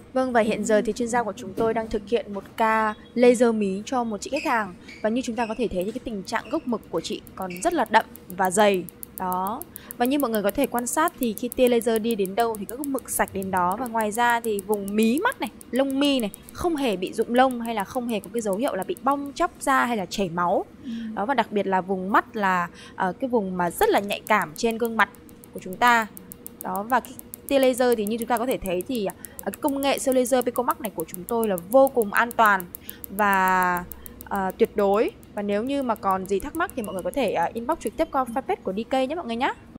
Vâng, và hiện giờ thì chuyên gia của chúng tôi đang thực hiện một ca laser mí cho một chị khách hàng. Và như chúng ta có thể thấy thì cái tình trạng gốc mực của chị còn rất là đậm và dày. Đó. Và như mọi người có thể quan sát thì khi tia laser đi đến đâu thì các gốc mực sạch đến đó. Và ngoài ra thì vùng mí mắt này, lông mi này không hề bị rụng lông hay là không hề có cái dấu hiệu là bị bong chóc da hay là chảy máu. Đó, và đặc biệt là vùng mắt là cái vùng mà rất là nhạy cảm trên gương mặt của chúng ta. Đó, và cái tia laser thì như chúng ta có thể thấy thì cái công nghệ siêu laser Picomax này của chúng tôi là vô cùng an toàn và tuyệt đối. Và nếu như mà còn gì thắc mắc thì mọi người có thể inbox trực tiếp qua fanpage của DK nhé mọi người nhé.